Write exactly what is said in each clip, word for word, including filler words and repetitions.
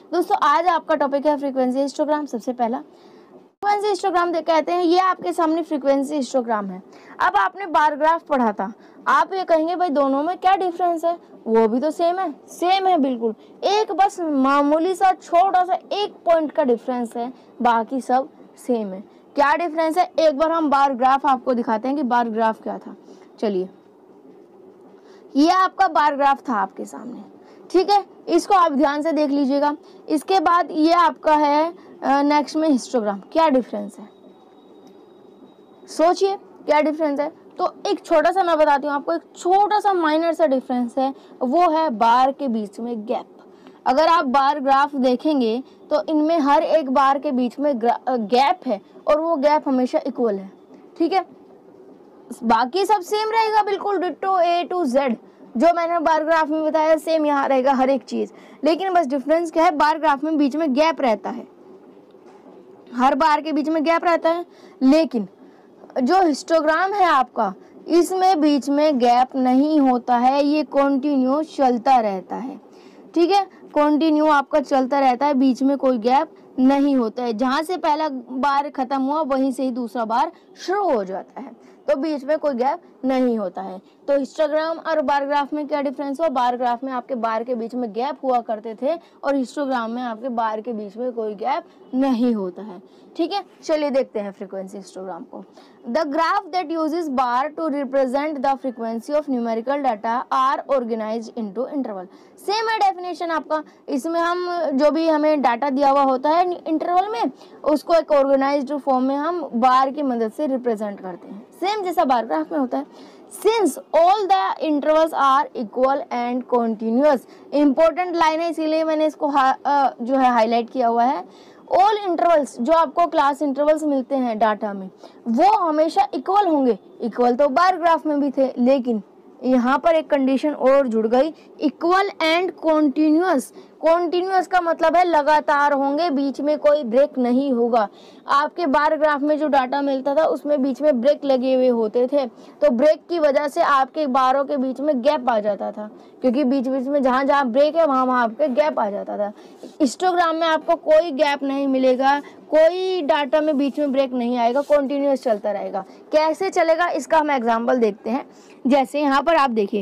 दोस्तों आज आपका टॉपिक है फ्रीक्वेंसी हिस्टोग्राम। सबसे पहला फ्रीक्वेंसी हिस्टोग्राम कहते हैं, ये आपके सामने फ्रीक्वेंसी हिस्टोग्राम है। अब आपने बार ग्राफ पढ़ा था, आप ये कहेंगे भाई दोनों में क्या डिफरेंस है? वो भी तो सेम है, सेम है बिल्कुल, एक बस मामूली सा छोटा सा एक पॉइंट का डिफरेंस है, बाकी सब सेम है। क्या डिफरेंस है? एक बार हम बार ग्राफ आपको दिखाते हैं कि बार ग्राफ क्या था। चलिए, ये आपका बार ग्राफ था आपके सामने, ठीक है, इसको आप ध्यान से देख लीजिएगा। इसके बाद ये आपका है नेक्स्ट में हिस्टोग्राम। क्या डिफरेंस है? सोचिए क्या डिफरेंस है। तो एक छोटा सा मैं बताती हूँ आपको, एक छोटा सा माइनर सा डिफरेंस है, वो है बार के बीच में गैप। अगर आप बार ग्राफ देखेंगे तो इनमें हर एक बार के बीच में गैप है और वो गैप हमेशा इक्वल है, ठीक है। बाकी सब सेम रहेगा बिल्कुल डिट्टो ए टू जेड, जो मैंने बार ग्राफ में बताया सेम यहाँ रहेगा हर एक चीज। लेकिन बस डिफरेंस क्या है, बार ग्राफ में बीच में गैप रहता है, हर बार के बीच में गैप रहता है। लेकिन जो हिस्टोग्राम है आपका, इसमें बीच में गैप नहीं होता है, ये कंटिन्यू चलता रहता है, ठीक है, कंटिन्यू आपका चलता रहता है, बीच में कोई गैप नहीं होता है। जहां से पहला बार खत्म हुआ वहीं से ही दूसरा बार शुरू हो जाता है, तो बीच में कोई गैप नहीं होता है। तो हिस्टोग्राम और बार ग्राफ में क्या डिफरेंस हुआ? बार ग्राफ में आपके बार के बीच में गैप हुआ करते थे और हिस्टोग्राम में आपके बार के बीच में कोई गैप नहीं होता है, ठीक है। चलिए देखते हैं फ्रीक्वेंसी हिस्टोग्राम को। The graph that uses bar to represent the frequency of numerical data are organized into interval. Same है डेफिनेशन आपका, इसमें हम जो भी हमें डाटा दिया हुआ होता है इंटरवल में, उसको एक ऑर्गेनाइज्ड फॉर्म में हम बार की मदद से रिप्रेजेंट करते हैं, सेम जैसा बार ग्राफ में होता है। Since all the intervals are equal and continuous, important line है इसीलिए मैंने इसको जो है हाईलाइट किया हुआ है। ऑल इंटरवल्स जो आपको क्लास इंटरवल्स मिलते हैं डाटा में, वो हमेशा इक्वल होंगे। इक्वल तो बार ग्राफ में भी थे, लेकिन यहाँ पर एक कंडीशन और जुड़ गई, इक्वल एंड कॉन्टिन्यूअस। कॉन्टिन्यूअस का मतलब है लगातार होंगे, बीच में कोई ब्रेक नहीं होगा। आपके बार ग्राफ में जो डाटा मिलता था उसमें बीच में ब्रेक लगे हुए होते थे, तो ब्रेक की वजह से आपके बारों के बीच में गैप आ जाता था, क्योंकि बीच बीच में जहाँ जहाँ ब्रेक है वहाँ वहाँ आपके गैप आ जाता था। हिस्टोग्राम में आपको कोई गैप नहीं मिलेगा, कोई डाटा में बीच में ब्रेक नहीं आएगा, कॉन्टिन्यूअस चलता रहेगा। कैसे चलेगा इसका हम एग्जाम्पल देखते हैं। जैसे यहाँ पर आप देखिए,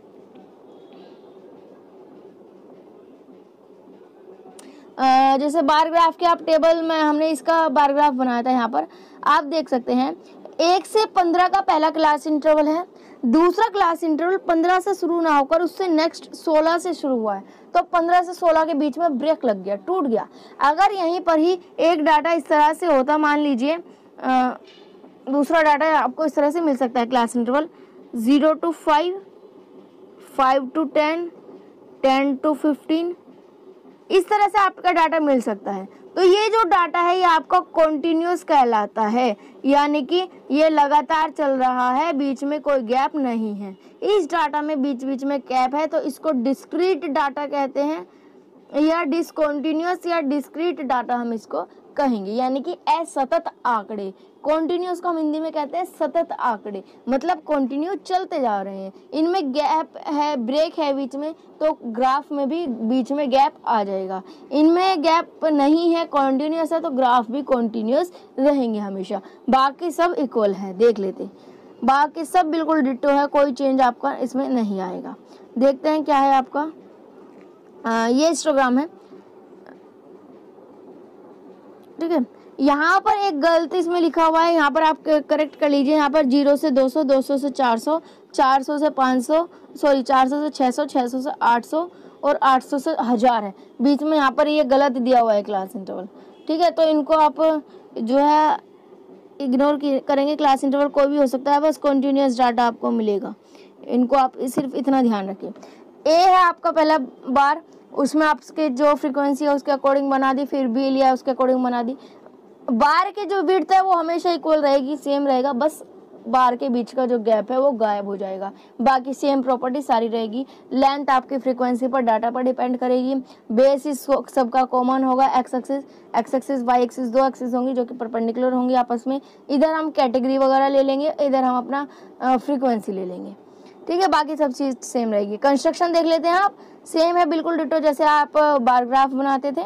जैसे बार ग्राफ के आप टेबल में हमने इसका बार ग्राफ बनाया था, यहाँ पर आप देख सकते हैं एक से पंद्रह का पहला क्लास इंटरवल है, दूसरा क्लास इंटरवल पंद्रह से शुरू ना होकर उससे नेक्स्ट सोलह से शुरू हुआ है, तो पंद्रह से सोलह के बीच में ब्रेक लग गया, टूट गया। अगर यहीं पर ही एक डाटा इस तरह से होता, मान लीजिए दूसरा डाटा आपको इस तरह से मिल सकता है, class interval zero to five, five to ten, ten to fifteen, इस तरह से आपका डाटा मिल सकता है। तो ये जो डाटा है ये आपका कॉन्टिन्यूअस कहलाता है, यानी कि ये लगातार चल रहा है, बीच में कोई गैप नहीं है। इस डाटा में बीच बीच में गैप है तो इसको डिस्क्रीट डाटा कहते हैं, या डिसकॉन्टिन्यूअस या डिस्क्रीट डाटा हम इसको कहेंगे, यानी कि असतत आंकड़े। कॉन्टिन्यूअस को हम हिंदी में कहते हैं सतत आंकड़े, मतलब कॉन्टिन्यू चलते जा रहे हैं। इनमें गैप है, ब्रेक है बीच में, तो ग्राफ में भी बीच में गैप आ जाएगा। इनमें गैप नहीं है, कॉन्टिन्यूअस है, तो ग्राफ भी कॉन्टिन्यूअस रहेंगे हमेशा। बाकी सब इक्वल है, देख लेते, बाकी सब बिल्कुल डिट्टो है, कोई चेंज आपका इसमें नहीं आएगा। देखते हैं क्या है आपका, आ, ये हिस्टोग्राम है, ठीक है। यहाँ पर एक गलती इसमें लिखा हुआ है, यहाँ पर आप करेक्ट कर लीजिए। यहाँ पर जीरो से दो सौ, दो सौ से चार सौ, चार सौ से पाँच सौ, सॉरी चार सौ से छह सौ, छह सौ से आठ सौ और आठ सौ से हजार है। बीच में यहाँ पर ये गलत दिया हुआ है क्लास इंटरवल, ठीक है। तो इनको आप जो है इग्नोर करेंगे, क्लास इंटरवल कोई भी हो सकता है, बस कॉन्टिन्यूअस डाटा आपको मिलेगा। इनको आप सिर्फ इतना ध्यान रखिए। ए है आपका पहला बार, उसमें आपके जो फ्रीक्वेंसी है उसके अकॉर्डिंग बना दी, फिर बी लिया उसके अकॉर्डिंग बना दी। बार के जो विड्थ है वो हमेशा इक्वल रहेगी, सेम रहेगा, बस बार के बीच का जो गैप है वो गायब हो जाएगा, बाकी सेम प्रॉपर्टी सारी रहेगी। लेंथ आपकी फ्रीक्वेंसी पर डाटा पर डिपेंड करेगी। बेस इस सबका कॉमन होगा, X axis X axis Y axis, दो एक्सिस होंगी जो कि परपेंडिकुलर होंगी आपस में। इधर हम कैटेगरी वगैरह ले लेंगे, इधर हम अपना फ्रीक्वेंसी ले लेंगे। ठीक है, बाकी सब चीज़ सेम रहेगी। कंस्ट्रक्शन देख लेते हैं आप, सेम है बिल्कुल डिटो जैसे आप बार ग्राफ बनाते थे।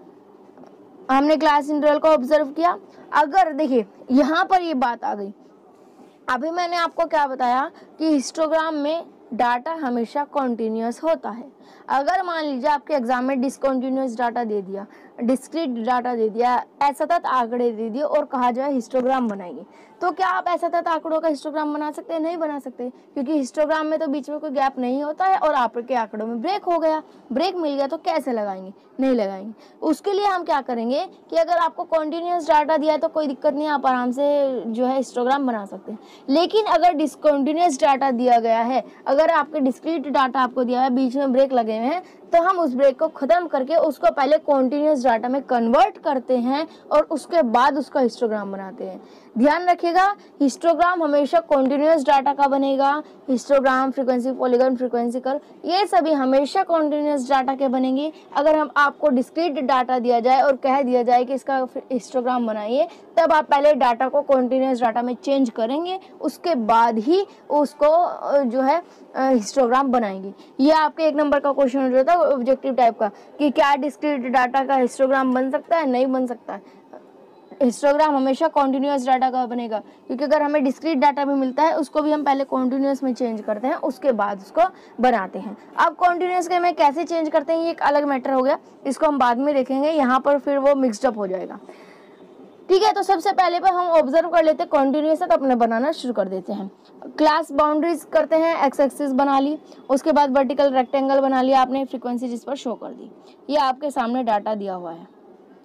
हमने क्लास इंटरवल को ऑब्जर्व किया। अगर देखिए यहाँ पर ये बात आ गई, अभी मैंने आपको क्या बताया कि हिस्टोग्राम में डाटा हमेशा कॉन्टिन्यूस होता है। अगर मान लीजिए आपके एग्जाम में डिसकॉन्टिन्यूस डाटा दे दिया, डिस्क्रीट डाटा दे दिया, असतत आंकड़े दे दिए और कहा जाए हिस्टोग्राम बनाइए, तो क्या आप असतत आंकड़ों का हिस्टोग्राम बना सकते हैं? नहीं बना सकते, क्योंकि हिस्टोग्राम में तो बीच में कोई गैप नहीं होता है और आपके आंकड़ों में ब्रेक हो गया, ब्रेक मिल गया, तो कैसे लगाएंगे? नहीं लगाएंगे। उसके लिए हम क्या करेंगे कि अगर आपको कॉन्टिन्यूस डाटा दिया है तो कोई दिक्कत नहीं, आप आराम से जो है हिस्टोग्राम बना सकते हैं। लेकिन अगर डिसकॉन्टिन्यूस डाटा दिया गया है, अगर आपके डिस्क्रीट डाटा आपको दिया है, बीच में ब्रेक लगे हुए हैं, तो हम उस ब्रेक को खत्म करके उसको पहले कॉन्टिन्यूस डाटा में कन्वर्ट करते हैं और उसके बाद उसका हिस्टोग्राम बनाते हैं। ध्यान रखिएगा, हिस्टोग्राम हमेशा कॉन्टिन्यूस डाटा का बनेगा। Histogram, frequency, polygon, frequency curve, ये सभी हमेशा कॉन्टिन्यूस डाटा के बनेंगे। अगर हम आपको डिस्क्रीट डाटा दिया जाए और कह दिया जाए कि इसका हिस्टोग्राम बनाइए, तब आप पहले डाटा को कॉन्टिन्यूस डाटा में चेंज करेंगे, उसके बाद ही उसको जो है हिस्टोग्राम बनाएंगे। ये आपके एक नंबर का क्वेश्चन हो जाता है ऑब्जेक्टिव टाइप का कि क्या डिस्क्रीट डाटा का हिस्टोग्राम बन सकता है? नहीं बन सकता है। हिस्टोग्राम हमेशा कॉन्टिन्यूस डाटा का बनेगा, क्योंकि अगर हमें डिस्क्रीट डाटा भी मिलता है उसको भी हम पहले कॉन्टिन्यूस में चेंज करते हैं, उसके बाद उसको बनाते हैं। अब कॉन्टिन्यूस के में कैसे चेंज करते हैं ये एक अलग मैटर हो गया, इसको हम बाद में देखेंगे, यहाँ पर फिर वो मिक्सड अप हो जाएगा। ठीक है, तो सबसे पहले पर हम ऑब्जर्व कर लेते हैं कॉन्टिन्यूस है, तो अपने बनाना शुरू कर देते हैं। क्लास बाउंड्रीज करते हैं, एक्स एक्सिस बना ली, उसके बाद वर्टिकल रेक्टेंगल बना लिया आपने, फ्रीक्वेंसी जिस पर शो कर दी। ये आपके सामने डाटा दिया हुआ है।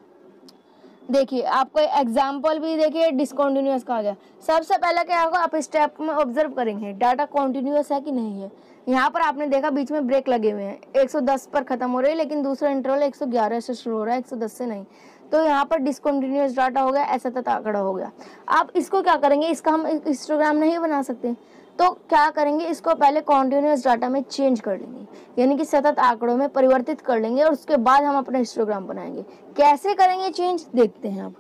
देखिए आपको एग्जाम्पल भी देखिए डिसकॉन्टिन्यूस का आ गया। सबसे पहले क्या होगा, आप स्टेप में ऑब्जर्व करेंगे डाटा कॉन्टिन्यूस है कि नहीं है। यहाँ पर आपने देखा बीच में ब्रेक लगे हुए हैं, एक सौ दस पर खत्म हो रही है, लेकिन दूसरा इंटरवल एक सौ ग्यारह से शुरू हो रहा है, एक सौ दस से नहीं, तो यहाँ पर डिसकॉन्टिन्यूस डाटा हो गया, असतत आंकड़ा हो गया। आप इसको क्या करेंगे, इसका हम हिस्टोग्राम नहीं बना सकते, तो क्या करेंगे, इसको पहले कॉन्टिन्यूस डाटा में चेंज कर लेंगे, यानी कि सतत आंकड़ों में परिवर्तित कर लेंगे और उसके बाद हम अपना हिस्टोग्राम बनाएंगे। कैसे करेंगे चेंज, देखते हैं। अब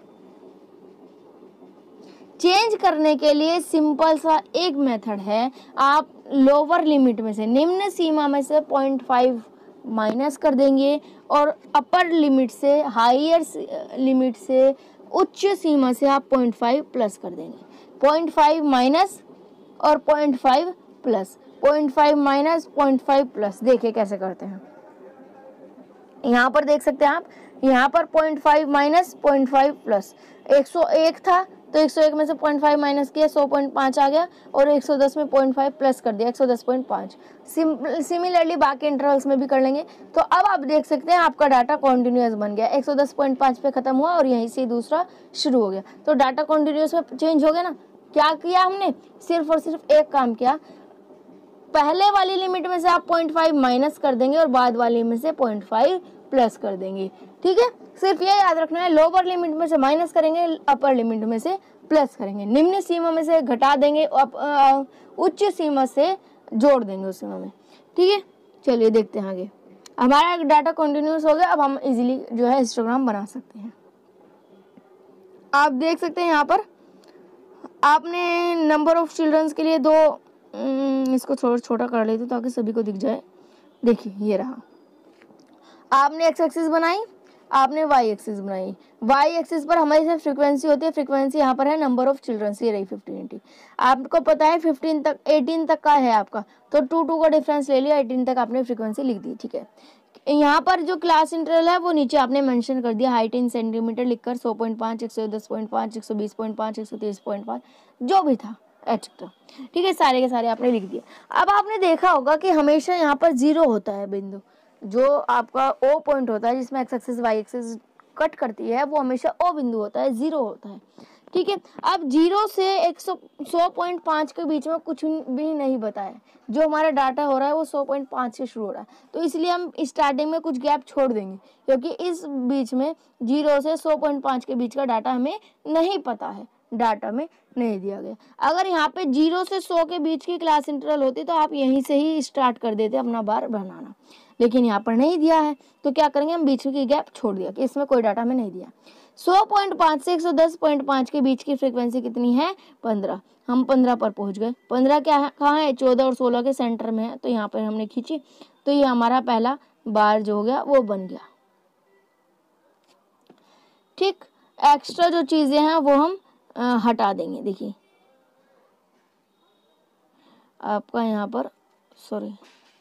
चेंज करने के लिए सिंपल सा एक मेथड है, आप लोअर लिमिट में से, निम्न सीमा में से पॉइंट फाइव माइनस कर देंगे और अपर लिमिट से, हायर लिमिट से, उच्च सीमा से आप पॉइंट फाइव प्लस कर देंगे। पॉइंट फाइव माइनस और point five plus, point five minus, point five plus. देखिए कैसे करते हैं, यहाँ पर देख सकते हैं आप, यहाँ पर point five minus, point five plus. एक सौ एक था तो एक सौ एक में से पॉइंट फाइव माइनस किया, सौ पॉइंट पाँच आ गया, और एक सौ दस में पॉइंट फाइव प्लस कर दिया, एक सौ दस पॉइंट पाँच। सिमिलरली बाकी इंटरवल्स में भी कर लेंगे। तो अब आप देख सकते हैं आपका डाटा कॉन्टिन्यूस बन गया, एक सौ दस पॉइंट पाँच पे खत्म हुआ और यहीं से दूसरा शुरू हो गया, तो डाटा कॉन्टिन्यूस में चेंज हो गया ना। क्या किया हमने, सिर्फ और सिर्फ एक काम किया, पहले वाली लिमिट में से आप पॉइंट फाइव माइनस कर देंगे और बाद वाली में से पॉइंट फाइव प्लस कर देंगे। ठीक है, सिर्फ ये याद रखना है, लोअर लिमिट में से माइनस करेंगे, अपर लिमिट में से प्लस करेंगे, निम्न सीमा में से घटा देंगे, उच्च सीमा से जोड़ देंगे उस सीमा में। ठीक है, चलिए देखते हैं आगे। हमारा डाटा कंटिन्यूस हो गया, अब हम इजीली जो है हिस्टोग्राम बना सकते हैं। आप देख सकते हैं यहाँ पर आपने नंबर ऑफ चिल्ड्रंस के लिए दो, इसको थोड़ा छोटा कर लेते ताकि सभी को दिख जाए। देखिए ये रहा, आपने एक्स एक्सिस बनाई, आपने वाई एक्सिस बनाई। वाई एक्सिस पर हमारी से फ्रीक्वेंसी होती है, फ्रीक्वेंसी यहाँ पर है नंबर ऑफ चिल्ड्रंस, ये रही फिफ्टीन एटी। आपको पता है फिफ्टीन तक, एटीन तक का है आपका, तो टू टू का डिफरेंस ले लिया, एटीन तक आपने फ्रीक्वेंसी लिख दी। ठीक है, यहाँ पर जो क्लास इंटरवल है वो नीचे आपने मेंशन कर दिया, हाइट इन सेंटीमीटर लिखकर, सौ पॉइंट पाँच, एक सौ दस पॉइंट पाँच, एक सौ बीस पॉइंट पाँच, एक सौ तीस पॉइंट पाँच, जो भी था एक्सेट्रा। ठीक है, सारे के सारे आपने लिख दिए। अब आपने देखा होगा कि हमेशा यहाँ पर जीरो होता है बिंदु, जो आपका ओ पॉइंट होता है जिसमें X axis Y axis cut करती है, वो हमेशा ओ बिंदु होता है, जीरो होता है। ठीक है, अब जीरो से एक सौ सौ पॉइंट पाँच के बीच में कुछ भी नहीं बताया, जो हमारा डाटा हो रहा है वो सौ पॉइंट पाँच से शुरू हो रहा है, तो इसलिए हम स्टार्टिंग में कुछ गैप छोड़ देंगे, क्योंकि इस बीच में जीरो से सौ पॉइंट पाँच के बीच का डाटा हमें नहीं पता है, डाटा में नहीं दिया गया। अगर यहाँ पे जीरो से सौ के बीच की क्लास इंटरवल होती तो आप यहीं से ही स्टार्ट कर देते अपना बार बनाना, लेकिन यहाँ पर नहीं दिया है, तो क्या करेंगे, हम बीच की गैप छोड़ दिया कि इसमें कोई डाटा हमें नहीं दिया। सौ पॉइंट पाँच से एक सौ दस पॉइंट पाँच के बीच की फ्रीक्वेंसी कितनी है? पंद्रह। हम पंद्रह पर पहुंच गए। पंद्रह क्या है, कहाँ है? चौदह और सोलह के सेंटर में है, तो यहाँ पर हमने खींची, तो ये हमारा पहला बार जो हो गया वो बन गया। ठीक, एक्स्ट्रा जो चीजें हैं वो हम आ, हटा देंगे। देखिए आपका यहाँ पर, सॉरी,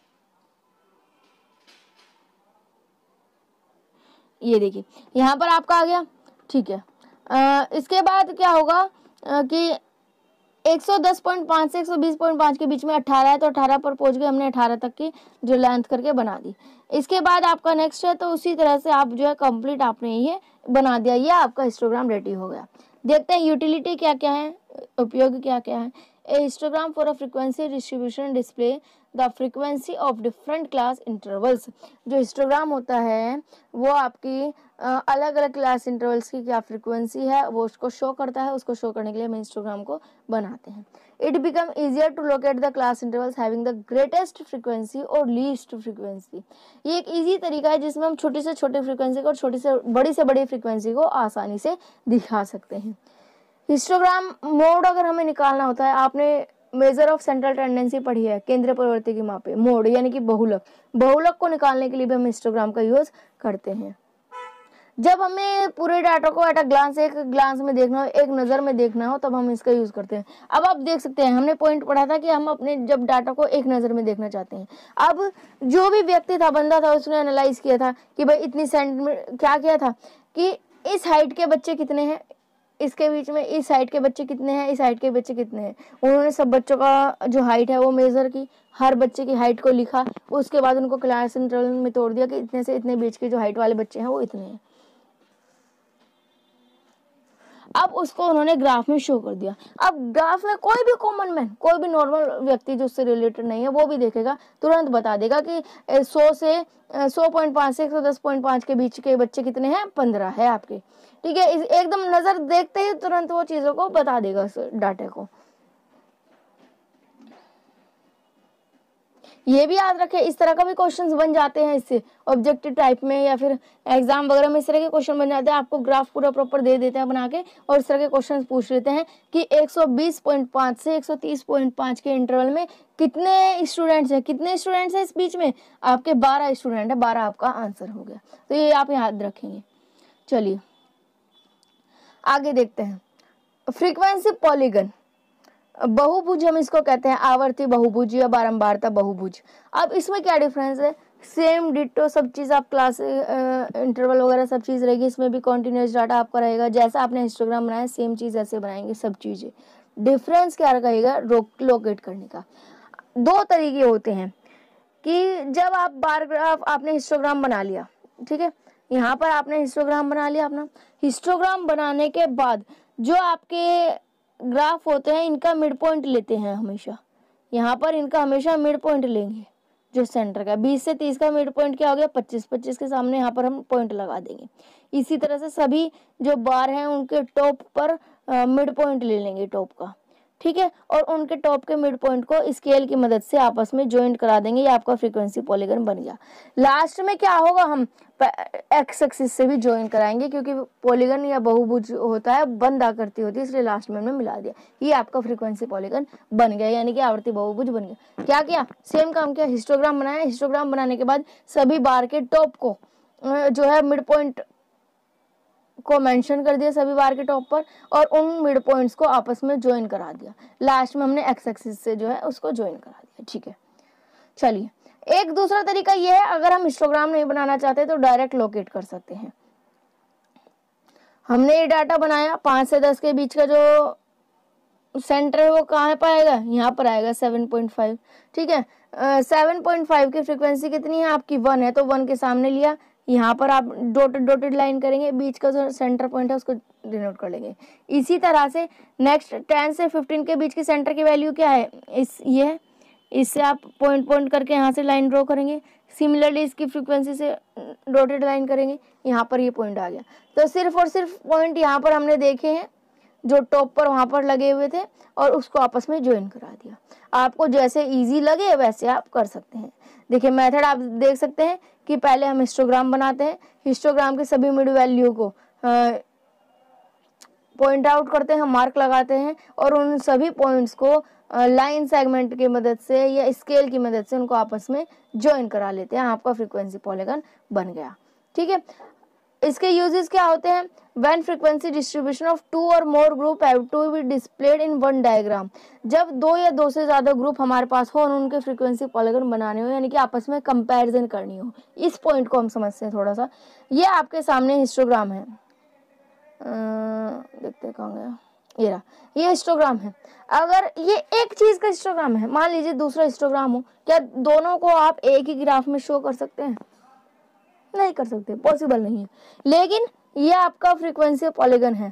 ये देखिए यहाँ पर आपका आ गया। ठीक है, आ, इसके बाद क्या होगा आ, कि एक सौ दस पॉइंट पाँच से एक सौ बीस पॉइंट पाँच के बीच में अठारह है, तो अठारह पर पहुंच गए हमने, अठारह तक की जो लेंथ करके बना दी। इसके बाद आपका नेक्स्ट है, तो उसी तरह से आप जो है कंप्लीट आपने ये बना दिया, ये आपका हिस्टोग्राम रेडी हो गया। देखते हैं यूटिलिटी क्या क्या है, उपयोग क्या क्या है। A histogram for a frequency distribution display the frequency of different class intervals. जो हिस्टोग्राम होता है वो आपकी अलग अलग क्लास इंटरवल्स की क्या फ्रीक्वेंसी है वो उसको शो करता है। उसको शो करने के लिए हम हिस्टोग्राम को बनाते हैं। It become easier to locate the class intervals having the greatest frequency और लीस्ट फ्रीक्वेंसी। ये एक ईजी तरीका है जिसमें हम छोटी से छोटी फ्रीक्वेंसी को और छोटी से बड़ी से बड़ी फ्रीक्वेंसी को आसानी से दिखा सकते हैं। हिस्टोग्राम मोड अगर हमें निकालना होता है, आपने मेजर ऑफ सेंट्रल टेंडेंसी पढ़ी है, केंद्रीय प्रवृत्ति की मापे, मोड यानी कि बहुलक। बहुलक को निकालने के लिए भी हम हिस्टोग्राम का यूज करते हैं। जब हमें पूरे डाटा को एट अ ग्लांस, एक ग्लांस में देखना हो, एक नज़र में देखना हो, तब हम इसका यूज करते हैं। अब आप देख सकते हैं, हमने पॉइंट पढ़ा था कि हम अपने जब डाटा को एक नज़र में देखना चाहते हैं। अब जो भी व्यक्ति था, बंदा था, उसने एनालाइज किया था कि भाई इतनी सेंटीमीटर, क्या किया था कि इस हाइट के बच्चे कितने हैं, इसके बीच में इस हाइट के बच्चे कितने हैं, इस हाइट के बच्चे कितने हैं। उन्होंने सब बच्चों का जो हाइट है वो मेजर की, हर बच्चे की हाइट को लिखा, उसके बाद उनको क्लास इंटरवल में तोड़ दिया कि इतने से इतने बीच के जो हाइट वाले बच्चे हैं वो इतने हैं। अब उसको उन्होंने ग्राफ में शो कर दिया। अब ग्राफ में कोई भी कॉमन मैन, कोई भी नॉर्मल व्यक्ति जो उससे रिलेटेड नहीं है, वो भी देखेगा, तुरंत बता देगा कि सौ से सौ पॉइंट पाँच से एक सौ दस पॉइंट पाँच के बीच के बच्चे कितने हैं, पंद्रह है आपके। ठीक है, एकदम नजर देखते ही तुरंत वो चीजों को बता देगा उस डाटे को। ये भी याद रखें, इस तरह का भी क्वेश्चंस बन जाते हैं इससे, ऑब्जेक्टिव टाइप में या फिर एग्जाम वगैरह में इस तरह के क्वेश्चन बन जाते हैं। आपको ग्राफ पूरा प्रॉपर दे देते हैं बना के, और इस तरह के क्वेश्चंस पूछ लेते हैं कि एक सौ बीस पॉइंट पाँच से एक सौ तीस पॉइंट पाँच के इंटरवल में कितने स्टूडेंट्स हैं, कितने स्टूडेंट्स हैं इस बीच में, आपके बारह स्टूडेंट है, बारह आपका आंसर हो गया। तो ये आप याद रखेंगे। चलिए आगे देखते हैं, फ्रीक्वेंसी पॉलीगन, बहुभुज हम इसको कहते हैं, आवर्ती बहुभुज या बारंबारता बहुभुज। अब इसमें क्या डिफरेंस है, सेम डिटो सब चीज़, आप क्लास इंटरवल वगैरह सब चीज़ रहेगी, इसमें भी कॉन्टिन्यूस डाटा आपका रहेगा, जैसा आपने हिस्टोग्राम बनाया सेम चीज़ ऐसे बनाएंगे सब चीज़ें। डिफरेंस क्या रहेगा, लोकेट करने का। दो तरीके होते हैं कि जब आप बार ग्राफ, आपने हिस्टोग्राम बना लिया, ठीक है, यहाँ पर आपने हिस्टोग्राम बना लिया अपना। हिस्टोग्राम बनाने के बाद जो आपके ग्राफ होते हैं, इनका मिड पॉइंट लेते हैं हमेशा, यहाँ पर इनका हमेशा मिड पॉइंट लेंगे, जो सेंटर का बीस से तीस का मिड पॉइंट क्या हो गया, पच्चीस, पच्चीस के सामने यहाँ पर हम पॉइंट लगा देंगे। इसी तरह से सभी जो बार हैं उनके टॉप पर मिड पॉइंट ले लेंगे टॉप का, ठीक है, और उनके टॉप के मिड पॉइंट को स्केल की मदद से आपस में ज्वाइंट करा देंगे। ये आपका फ्रीक्वेंसी पॉलीगन बन गया। लास्ट में क्या होगा, हम एक्स एक्सिस से भी ज्वाइन कराएंगे, क्योंकि पॉलीगन या बहुभुज होता है, बंद आकृति होती है, इसलिए लास्ट में हमने मिला दिया। ये आपका फ्रीक्वेंसी पॉलीगन बन गया, यानी कि आवर्ती बहुभुज बन गया। क्या किया, सेम काम किया, हिस्टोग्राम बनाया। हिस्टोग्राम बनाने के बाद सभी बार के टॉप को जो है मिड पॉइंट को मेंशन कर दिया सभी बार के टॉप पर, और उन मिड पॉइंट्स को आपस में ज्वाइन करा दिया। लास्ट में हमने एक्स एक्सिस से जो है उसको ज्वाइन करा दिया। ठीक है, चलिए एक दूसरा तरीका ये है, अगर हम हिस्टोग्राम नहीं बनाना चाहते तो डायरेक्ट लोकेट कर सकते हैं। हमने ये डाटा बनाया, पाँच से दस के बीच का जो सेंटर है वो कहाँ पाएगा, यहाँ पर आएगा सेवन पॉइंट फाइव। ठीक है, सेवन पॉइंट फाइव की फ्रीक्वेंसी कितनी है आपकी, वन है, तो वन के सामने लिया, यहाँ पर आप डॉटेड डॉटेड लाइन करेंगे, बीच का जो सेंटर पॉइंट है उसको डिनोट कर लेंगे। इसी तरह से नेक्स्ट टेन से फिफ्टीन के बीच की सेंटर की वैल्यू क्या है, इस ये है, इससे आप पॉइंट पॉइंट करके यहाँ से लाइन ड्रॉ करेंगे। सिमिलरली इसकी फ्रीक्वेंसी से डॉटेड लाइन करेंगे, यहाँ पर ये पॉइंट आ गया। तो सिर्फ और सिर्फ पॉइंट यहाँ पर हमने देखे हैं जो टॉप पर वहाँ पर लगे हुए थे, और उसको आपस में ज्वाइन करा दिया। आपको जैसे इजी लगे वैसे आप कर सकते हैं। देखिए मेथड आप देख सकते हैं कि पहले हम हिस्टोग्राम बनाते हैं, हिस्टोग्राम के सभी मिड वैल्यू को पॉइंट आउट करते हैं, मार्क लगाते हैं और उन सभी पॉइंट्स को लाइन सेगमेंट की मदद से या स्केल की मदद से उनको आपस में ज्वाइन करा लेते हैं। आपका फ्रीक्वेंसी पॉलीगन बन गया। ठीक है, इसके यूजेस क्या होते हैं? When frequency distribution of two और more group have to be displayed in one diagram, जब दो या दो से ज्यादा ग्रुप हमारे पास हो और उनके फ्रीक्वेंसी पॉलीगन बनाने हो, यानी कि आपस में कंपैरिजन करनी हो। इस पॉइंट को हम समझते हैं थोड़ा सा। ये आपके सामने हिस्टोग्राम है, देखते कहाँ गया, ये रहा, ये हिस्टोग्राम है। अगर ये एक चीज का हिस्टोग्राम है, मान लीजिए दूसरा हिस्टोग्राम हो, क्या दोनों को आप एक ही ग्राफ में शो कर सकते हैं? नहीं कर सकते, पॉसिबल नहीं है। लेकिन ये आपका फ्रीक्वेंसी पॉलीगन है,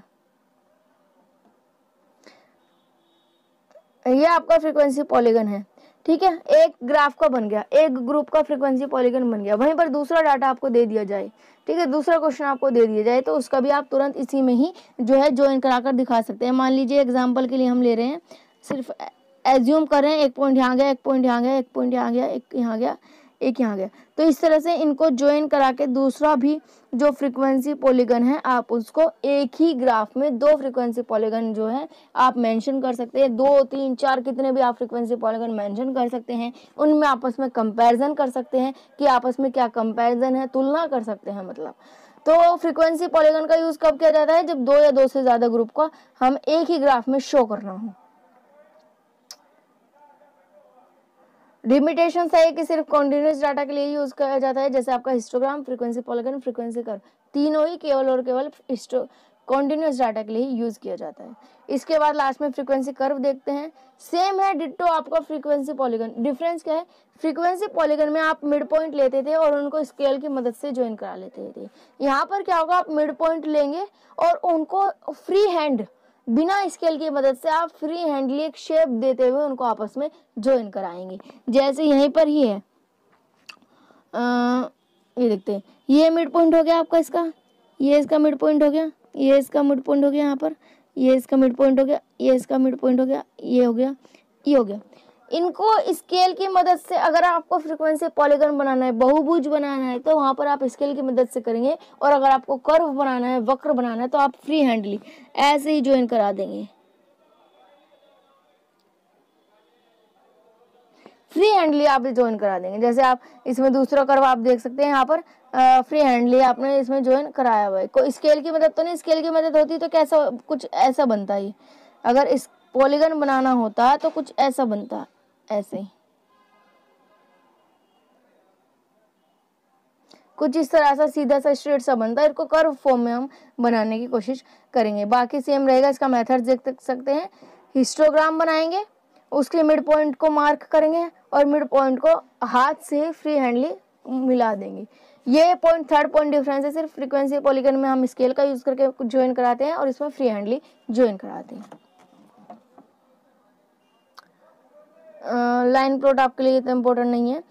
ये आपका फ्रीक्वेंसी पॉलीगन है। ठीक है, एक ग्राफ का बन गया, एक ग्रुप का फ्रीक्वेंसी पॉलीगन बन गया। वहीं पर दूसरा डाटा आपको दे दिया जाए, ठीक है, दूसरा क्वेश्चन आपको दे दिया जाए, तो उसका भी आप तुरंत इसी में ही जो है ज्वाइन कराकर दिखा सकते हैं। मान लीजिए एग्जांपल के लिए हम ले रहे हैं, सिर्फ एज्यूम कर रहे हैं, एक पॉइंट यहाँ गया, एक पॉइंट यहाँ गया, एक पॉइंट यहाँ गया, एक यहाँ गया, एक यहाँ गया, तो इस तरह से इनको ज्वाइन करा के दूसरा भी जो फ्रीक्वेंसी पॉलीगन है आप उसको एक ही ग्राफ में दो फ्रीक्वेंसी पॉलीगन जो है आप मेंशन कर सकते हैं। दो तीन चार कितने भी आप फ्रीक्वेंसी पॉलीगन मेंशन कर सकते हैं, उनमें आपस में कंपैरिजन कर सकते हैं कि आपस में क्या कंपैरिजन है, तुलना कर सकते हैं मतलब। तो फ्रीक्वेंसी पॉलीगन का यूज कब किया जाता है? जब दो या दो से ज्यादा ग्रुप को हम एक ही ग्राफ में शो करना हो। लिमिटेशन है कि सिर्फ कॉन्टिन्यूस डाटा के लिए यूज किया जाता है, जैसे आपका histogram, frequency polygon, frequency curve, तीनों ही केवल और केवल कॉन्टिन्यूस डाटा के लिए ही यूज किया जाता है। इसके बाद लास्ट में फ्रीक्वेंसी कर्व देखते हैं, सेम है डिट्टो आपका फ्रीक्वेंसी पॉलीगन। डिफरेंस क्या है? फ्रीक्वेंसी पॉलीगन में आप मिड पॉइंट लेते थे और उनको स्केल की मदद से ज्वाइन करा लेते थे। यहाँ पर क्या होगा, आप मिड पॉइंट लेंगे और उनको फ्री हैंड, बिना स्केल की मदद से आप फ्री हैंडली एक शेप देते हुए उनको आपस में ज्वाइन कराएंगे। जैसे यहीं पर ही है, आ, ये देखते हैं, ये मिड पॉइंट हो गया आपका, इसका ये इसका मिड पॉइंट हो गया, ये इसका मिड पॉइंट हो गया, यहाँ पर ये इसका मिड पॉइंट हो गया, ये इसका मिड पॉइंट हो गया, ये हो गया, ये हो गया। इनको स्केल की मदद से अगर आपको फ्रीक्वेंसी पॉलीगन बनाना है, बहुभुज बनाना है, तो वहां पर आप स्केल की मदद से करेंगे, और अगर आपको कर्व बनाना है, वक्र बनाना है, तो आप फ्री हैंडली ऐसे ही ज्वाइन करा देंगे। फ्री हैंडली आप ज्वाइन करा देंगे। जैसे आप इसमें दूसरा कर्व आप देख सकते हैं, यहाँ पर फ्री हैंडली आपने इसमें ज्वाइन कराया हुआ है। कोई स्केल की मदद तो नहीं, स्केल की मदद होती तो कैसा कुछ ऐसा बनता है। अगर इस पॉलीगन बनाना होता तो कुछ ऐसा बनता, ऐसे ही कुछ इस तरह सा सीधा सा स्ट्रेट सा बनता है। इसको कर्व फॉर्म में हम बनाने की कोशिश करेंगे। बाकी सेम रहेगा, इसका मेथड देख सकते हैं। हिस्टोग्राम बनाएंगे, उसके मिड पॉइंट को मार्क करेंगे और मिड पॉइंट को हाथ से फ्री हैंडली मिला देंगे। ये पॉइंट थर्ड पॉइंट डिफरेंस है, सिर्फ फ्रीक्वेंसी पॉलीगन में हम स्केल का यूज करके ज्वाइन कराते हैं और इसमें फ्री हैंडली ज्वाइन कराते हैं। लाइन प्लॉट आपके लिए इतना इम्पोर्टेंट नहीं है,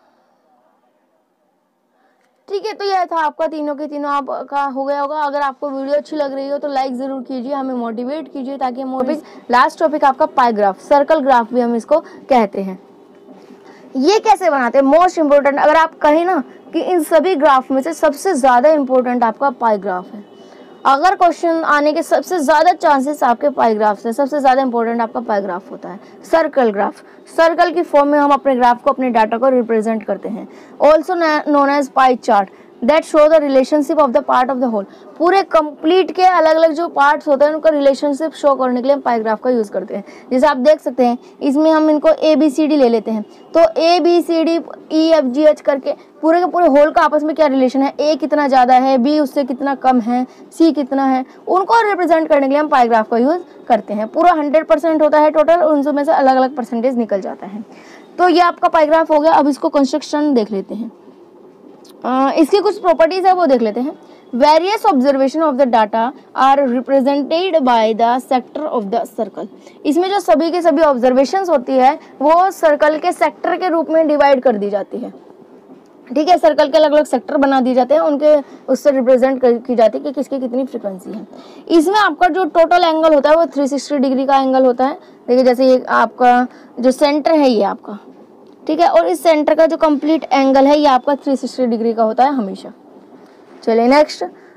ठीक है। तो यह था आपका तीनों के तीनों आपका हो गया होगा। अगर आपको वीडियो अच्छी लग रही हो तो लाइक जरूर कीजिए, हमें मोटिवेट कीजिए ताकि हम टॉपिक लास्ट टॉपिक आपका पाई ग्राफ, सर्कल ग्राफ भी हम इसको कहते हैं। ये कैसे बनाते हैं? मोस्ट इम्पोर्टेंट, अगर आप कहें ना कि इन सभी ग्राफ में से सबसे ज्यादा इम्पोर्टेंट आपका पाई ग्राफ है। अगर क्वेश्चन आने के सबसे ज्यादा चांसेस आपके पाई ग्राफ से, सबसे ज्यादा इंपॉर्टेंट आपका पाई ग्राफ होता है। सर्कल ग्राफ, सर्कल की फॉर्म में हम अपने ग्राफ को, अपने डाटा को रिप्रेजेंट करते हैं। Also known as pie chart that show the relationship of the part of the whole. पूरे कंप्लीट के अलग अलग जो पार्ट्स होते हैं उनका रिलेशनशिप शो करने के लिए हम पाई ग्राफ का यूज करते हैं। जैसे आप देख सकते हैं, इसमें हम इनको ए बी सी डी ले लेते हैं, तो A B C D E F G H करके पूरे के पूरे होल का आपस में क्या रिलेशन है, ए कितना ज्यादा है, बी उससे कितना कम है, सी कितना है, उनको रिप्रेजेंट करने के लिए हम पाई ग्राफ का यूज करते हैं। पूरा हंड्रेड परसेंट होता है टोटल, उनमें से अलग अलग परसेंटेज निकल जाता है। तो ये आपका पाई ग्राफ हो गया। अब इसको कंस्ट्रक्शन देख लेते हैं। Uh, इसकी कुछ प्रॉपर्टीज है वो देख लेते हैं। Various observation of the data are represented by the sector of the circle. इसमें जो सभी के सभी ऑब्जर्वेशंस होती है वो सर्कल के सेक्टर के रूप में डिवाइड कर दी जाती है, ठीक है। सर्कल के अलग अलग सेक्टर बना दिए जाते हैं, उनके उससे रिप्रेजेंट की जाती है कि किसकी कितनी फ्रीक्वेंसी है। इसमें आपका जो टोटल एंगल होता है वो थ्री सिक्सटी डिग्री का एंगल होता है। देखिए जैसे ये आपका जो सेंटर है ये आपका, ठीक है, और इस सेंटर का जो कंप्लीट एंगल है ये आपका थ्री सिक्सटी डिग्री का होता है हमेशा। चलिए next,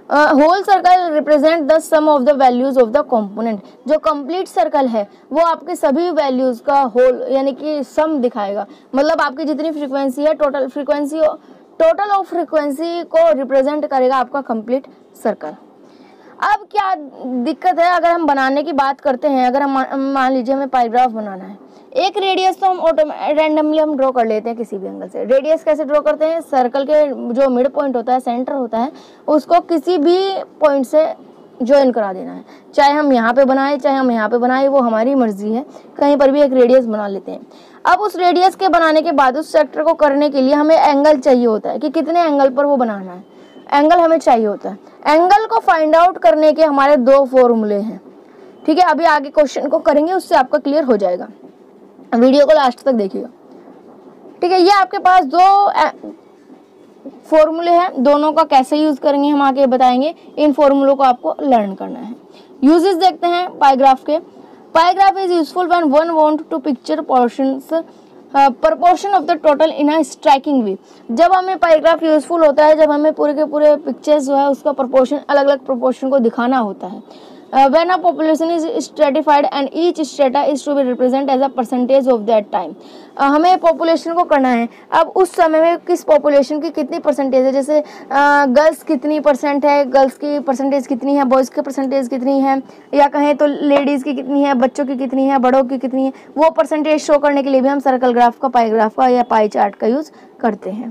whole circle represent the sum of the values of the component. जो कंप्लीट सर्कल है वो आपके सभी वैल्यूज का होल यानी कि सम दिखाएगा, मतलब आपकी जितनी फ्रीक्वेंसी है total frequency total of frequency को रिप्रेजेंट करेगा आपका कंप्लीट सर्कल। अब क्या दिक्कत है, अगर हम बनाने की बात करते हैं, अगर हम मान लीजिए हमें पाइग्राफ बनाना है, एक रेडियस तो हम ऑटोमेटिक रैंडमली हम ड्रॉ कर लेते हैं किसी भी एंगल से। रेडियस कैसे ड्रॉ करते हैं, सर्कल के जो मिड पॉइंट होता है, सेंटर होता है, उसको किसी भी पॉइंट से ज्वाइन करा देना है, चाहे हम यहाँ पे बनाएं चाहे हम यहाँ पे बनाएं, वो हमारी मर्जी है, कहीं पर भी एक रेडियस बना लेते हैं। अब उस रेडियस के बनाने के बाद उस सेक्टर को करने के लिए हमें एंगल चाहिए होता है कि कितने एंगल पर वो बनाना है, एंगल हमें चाहिए होता है। एंगल को फाइंड आउट करने के हमारे दो फॉर्मूले हैं, ठीक है, अभी आगे क्वेश्चन को करेंगे, उससे आपका क्लियर हो जाएगा, वीडियो को लास्ट तक देखिएगा, ठीक है। ये आपके पास दो फॉर्मूले हैं, दोनों का कैसे यूज करेंगे हम आगे बताएंगे, इन फॉर्मूलों को आपको लर्न करना है। यूजेस देखते हैं पाइग्राफ के। Pie graph is useful when one want to picture portions proportion of the total in a striking way. जब हमें पाइग्राफ यूजफुल होता है, जब हमें पूरे के पूरे पिक्चर्स जो है उसका प्रपोर्शन, अलग अलग प्रपोर्शन को दिखाना होता है। When a population is stratified and each strata is to be represent as a percentage of that time. हमें पॉपुलेशन को करना है, अब उस समय में किस पॉपुलेशन की कितनी परसेंटेज है, जैसे गर्ल्स कितनी परसेंट है, गर्ल्स की परसेंटेज कितनी है, बॉयज़ की परसेंटेज कितनी है, या कहें तो लेडीज़ की कितनी है, बच्चों की कितनी है, बड़ों की कितनी है, वो परसेंटेज शो करने के लिए भी हम सर्कल ग्राफ का, पाइग्राफ का या पाई चार्ट का यूज़ करते हैं।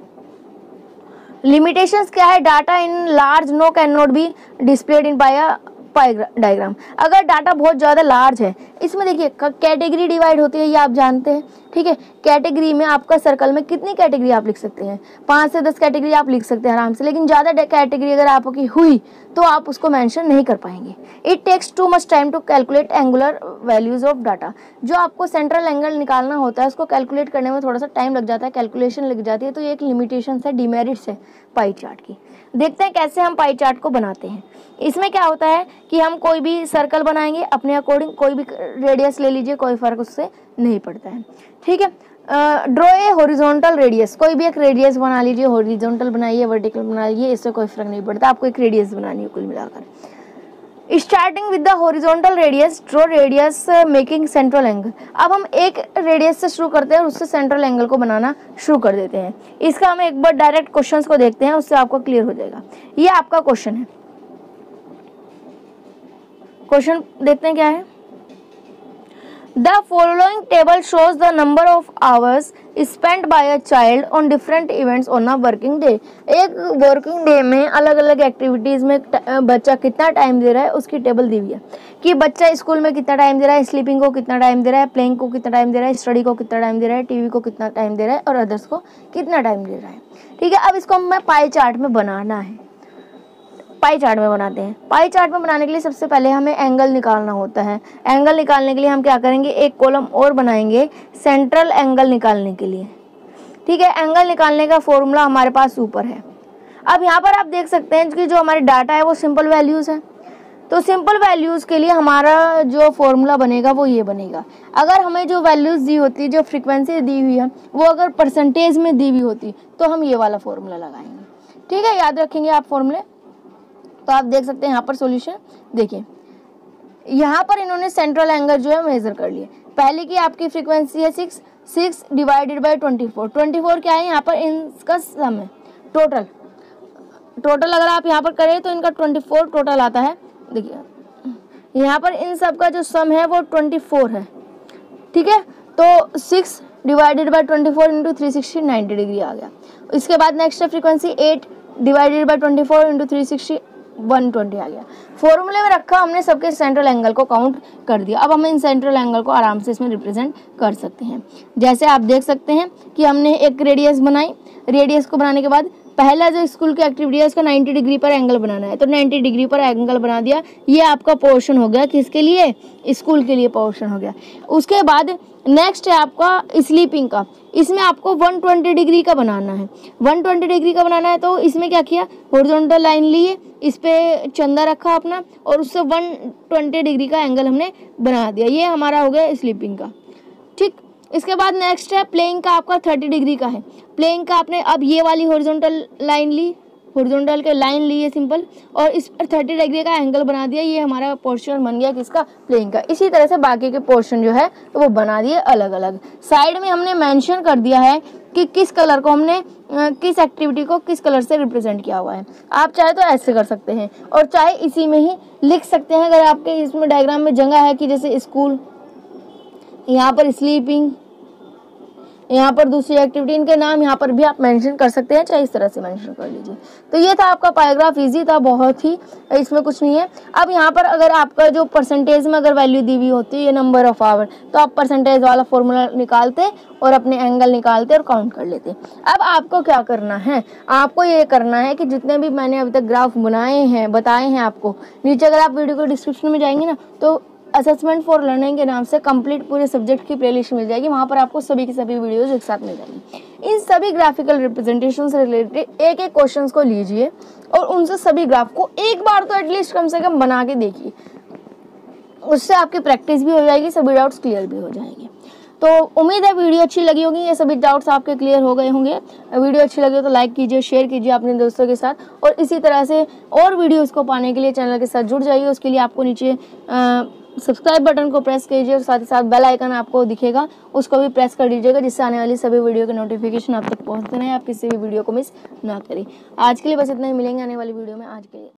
लिमिटेशंस क्या है, data in large no can not be displayed in by a pie diagram. अगर डाटा बहुत ज़्यादा लार्ज है, इसमें देखिए कैटेगरी डिवाइड होती है, ये आप जानते हैं, ठीक है। कैटेगरी में आपका सर्कल में कितनी कैटेगरी आप लिख सकते हैं, पाँच से दस कैटेगरी आप लिख सकते हैं आराम से, लेकिन ज़्यादा कैटेगरी अगर आपकी हुई तो आप उसको मेंशन नहीं कर पाएंगे। It takes too much time to calculate angular values of data. जो आपको सेंट्रल एंगल निकालना होता है उसको कैलकुलेट करने में थोड़ा सा टाइम लग जाता है, कैलकुलेशन लग जाती है, तो ये एक लिमिटेशन है, डिमेरिट्स है पाई चार्ट की। देखते हैं कैसे हम पाई चार्ट को बनाते हैं। इसमें क्या होता है कि हम कोई भी सर्कल बनाएंगे अपने अकॉर्डिंग, कोई भी रेडियस ले लीजिए, कोई फर्क उससे नहीं पड़ता है, ठीक है। ड्रॉ ए हॉरिजॉन्टल रेडियस, कोई भी एक रेडियस बना लीजिए, हॉरिजॉन्टल बनाइए, वर्टिकल बना लीजिए, इससे कोई फर्क नहीं पड़ता, आपको एक रेडियस बनानी है कुल मिलाकर। Starting with the horizontal radius, draw radius making central angle. अब हम एक रेडियस से शुरू करते हैं और उससे सेंट्रल एंगल को बनाना शुरू कर देते हैं। इसका हम एक बार डायरेक्ट क्वेश्चंस को देखते हैं, उससे आपको क्लियर हो जाएगा। ये आपका क्वेश्चन है, क्वेश्चन देखते हैं क्या है। The following table shows the number of hours spent by a child on different events on a working day. एक वर्किंग डे में अलग अलग एक्टिविटीज में बच्चा कितना टाइम दे रहा है उसकी टेबल दी हुई है, कि बच्चा स्कूल में कितना टाइम दे रहा है, स्लीपिंग को कितना टाइम दे रहा है, प्लेइंग को कितना टाइम दे रहा है, स्टडी को कितना टाइम दे रहा है, टीवी को कितना टाइम दे रहा है और अदर्स को कितना टाइम दे रहा है, ठीक है। अब इसको हमें पाई चार्ट में बनाना है, पाई चार्ट में बनाते हैं। पाई चार्ट में बनाने के लिए सबसे पहले हमें एंगल निकालना होता है। एंगल निकालने के लिए हम क्या करेंगे, एक कॉलम और बनाएंगे सेंट्रल एंगल निकालने के लिए, ठीक है। एंगल निकालने का फॉर्मूला हमारे पास ऊपर है। अब यहाँ पर आप देख सकते हैं कि जो हमारे डाटा है वो सिंपल वैल्यूज़ है, तो सिंपल वैल्यूज़ के लिए हमारा जो फॉर्मूला बनेगा वो ये बनेगा। अगर हमें जो वैल्यूज़ दी होती, जो फ्रिक्वेंसी दी हुई है वो अगर परसेंटेज में दी हुई होती तो हम ये वाला फॉर्मूला लगाएंगे, ठीक है। याद रखेंगे आप फॉर्मूले। तो आप देख सकते हैं यहाँ पर सॉल्यूशन देखिए, यहाँ पर इन्होंने सेंट्रल एंगल जो है मेजर कर लिए। पहले की आपकी फ्रीक्वेंसी है six, six divided by twenty four. Twenty four क्या है, यहाँ पर इनका सम है, टोटल टोटल अगर आप यहाँ पर करें तो इनका ट्वेंटी फोर टोटल आता है। देखिए यहाँ पर इन सब का जो सम है वो ट्वेंटी फोर है, ठीक है। तो six divided by twenty four into three sixty ninety degree आ गया। इसके बाद नेक्स्ट है frequency eight divided by twenty four into three sixty one twenty आ गया। फॉर्मूले में रखा हमने सबके सेंट्रल एंगल को काउंट कर दिया। अब हम इन सेंट्रल एंगल को आराम से इसमें रिप्रेजेंट कर सकते हैं। जैसे आप देख सकते हैं कि हमने एक रेडियस बनाई, रेडियस को बनाने के बाद पहला जो स्कूल की एक्टिविटी है उसका नाइन्टी डिग्री पर एंगल बनाना है, तो नाइन्टी डिग्री पर एंगल बना दिया। ये आपका पोर्शन हो गया, किसके लिए, स्कूल के लिए पोर्शन हो गया। उसके बाद नेक्स्ट है आपका स्लीपिंग का, इसमें आपको वन ट्वेंटी डिग्री का बनाना है। वन ट्वेंटी डिग्री का बनाना है तो इसमें क्या किया, हॉरिजॉन्टल लाइन लिए, इस पे चंदा रखा अपना और उससे वन ट्वेंटी डिग्री का एंगल हमने बना दिया। ये हमारा हो गया स्लीपिंग का, ठीक। इसके बाद नेक्स्ट है प्लेइंग का, आपका थर्टी डिग्री का है। प्लेइंग का आपने अब ये वाली हॉरिजॉन्टल लाइन ली, हॉरिजॉन्टल के लाइन ली है सिंपल, और इस पर थर्टी डिग्री का एंगल बना दिया। ये हमारा पोर्शन बन गया किसका, प्लेन का। इसी तरह से बाकी के पोर्शन जो है तो वो बना दिए अलग अलग। साइड में हमने मेंशन कर दिया है कि किस कलर को हमने किस एक्टिविटी को किस कलर से रिप्रेजेंट किया हुआ है। आप चाहे तो ऐसे कर सकते हैं और चाहे इसी में ही लिख सकते हैं। अगर आपके इसमें डायग्राम में जगह है कि जैसे स्कूल, यहाँ पर स्लीपिंग, यहाँ पर दूसरी एक्टिविटी, इनके नाम यहाँ पर भी आप मेंशन कर सकते हैं, चाहे इस तरह से मेंशन कर लीजिए। तो ये था आपका पैराग्राफ, इजी था बहुत ही, इसमें कुछ नहीं है। अब यहाँ पर अगर आपका जो परसेंटेज में अगर वैल्यू दी हुई होती है ये नंबर ऑफ आवर, तो आप परसेंटेज वाला फॉर्मूला निकालते और अपने एंगल निकालते और काउंट कर लेते। अब आपको क्या करना है, आपको ये करना है कि जितने भी मैंने अभी तक ग्राफ बनाए हैं, बताए हैं आपको, नीचे अगर आप वीडियो को डिस्क्रिप्शन में जाएंगे ना तो असेसमेंट फॉर लर्निंग के नाम से कंप्लीट पूरे सब्जेक्ट की प्लेलिस्ट मिल जाएगी। वहाँ पर आपको सभी की सभी वीडियोस एक साथ मिल जाएंगी। इन सभी ग्राफिकल रिप्रेजेंटेशन से रिलेटेड एक एक क्वेश्चंस को लीजिए और उनसे सभी ग्राफ को एक बार तो एटलीस्ट कम से कम बना के देखिए। उससे आपकी प्रैक्टिस भी हो जाएगी, सभी डाउट्स क्लियर भी हो जाएंगे। तो उम्मीद है वीडियो अच्छी लगी होगी, ये सभी डाउट्स आपके क्लियर हो गए होंगे। वीडियो अच्छी लगे तो लाइक कीजिए, शेयर कीजिए अपने दोस्तों के साथ, और इसी तरह से और वीडियोस को पाने के लिए चैनल के साथ जुड़ जाइए। उसके लिए आपको नीचे सब्सक्राइब बटन को प्रेस कीजिए और साथ ही साथ बेल आइकन आपको दिखेगा, उसको भी प्रेस कर दीजिएगा, जिससे आने वाली सभी वीडियो के नोटिफिकेशन आप तक पहुंचते रहें, आप किसी भी वीडियो को मिस ना करें। आज के लिए बस इतना ही, मिलेंगे आने वाली वीडियो में। आज के लिए